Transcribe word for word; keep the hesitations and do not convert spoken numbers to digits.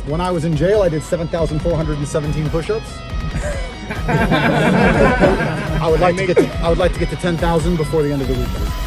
When I was in jail, I did seven thousand four hundred seventeen push-ups. I would like to get to, I would like to get to ten thousand before the end of the weekend.